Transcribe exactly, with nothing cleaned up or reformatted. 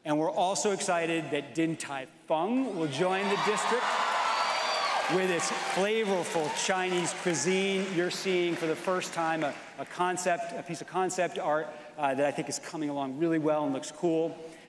And we're also excited that Din Tai Fung will join the district with its flavorful Chinese cuisine. You're seeing for the first time a, a concept, a piece of concept art uh, that I think is coming along really well and looks cool.